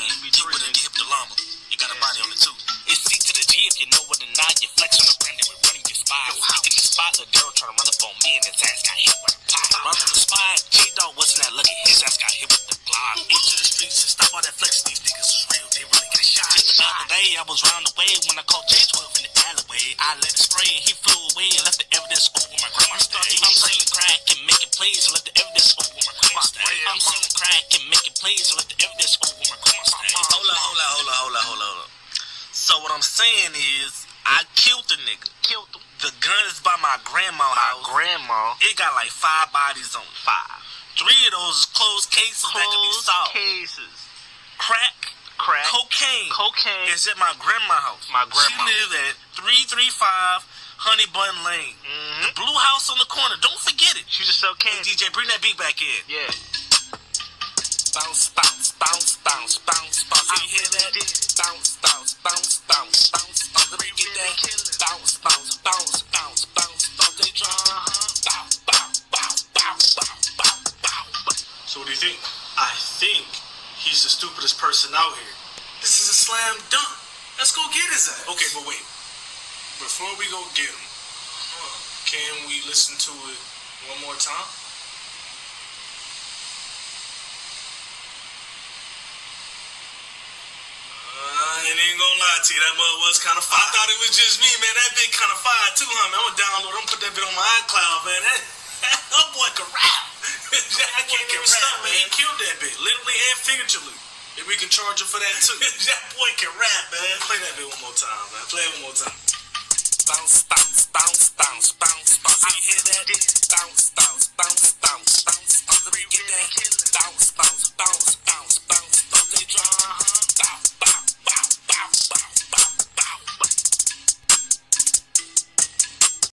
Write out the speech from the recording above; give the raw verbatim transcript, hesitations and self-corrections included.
Get with it, hip the llama. You got a body on it too. It's C to the G if you know what or not. You flex on the brand and we're running your spot. Speaking the spot, the girl trying to run up on me and his ass got hit with a pot. Run on the spot, G-Dog wasn't that lucky. His ass got hit with the block. Into the streets and stop all that flexing. These niggas is real, they really got shot. Just the other day, I was round the way when I caught J twelve in the alleyway. I let it spray and he flew away and left the evidence over my grandma's stay. I'm selling crack and making plays and let the evidence over my grandma's stay. I'm selling crack and making plays and let the evidence over my grandma's stay. Hold up, hold up, hold up, hold up, hold up. So what I'm saying is, I killed the nigga. Killed him. The gun is by my grandma house. My grandma. It got like five bodies on it. Five. Three of those is closed cases closed that could be solved. cases. Crack. Crack. Cocaine. Cocaine. Is at my grandma house. My grandma. She lived at three thirty-five Honey Bun Lane. Mm-hmm. The blue house on the corner. Don't forget it. She just sell candy. Hey, D J, bring that beat back in. Yeah. Bounce, bounce, bounce, bounce, bounce, bounce. You hear that? Bounce, bounce, bounce, bounce, bounce, bounce. Let me get that. Bounce, bounce, bounce, bounce, bounce, bounce. They drum. Bounce, bounce, bounce, bounce, bounce, bounce, bounce. So what do you think? I think he's the stupidest person out here. This is a slam dunk. Let's go get his ass. Okay, but wait. Before we go get him, can we listen to it one more time? I ain't even gonna lie to you, that mug was kind of fire. I thought it was just me, man. That bit kind of fire too, huh, man? I'm gonna download it. I'm gonna put that bit on my iCloud, man. That, that boy can rap. That boy can rap, man. He killed that bit, literally and figuratively. If we can charge him for that too. That boy can rap, man. Play that bit one more time, man. Play it one more time. Bounce, bounce, bounce, bounce, bounce, bounce. You hear that? Bounce, bounce, bounce, bounce, bounce.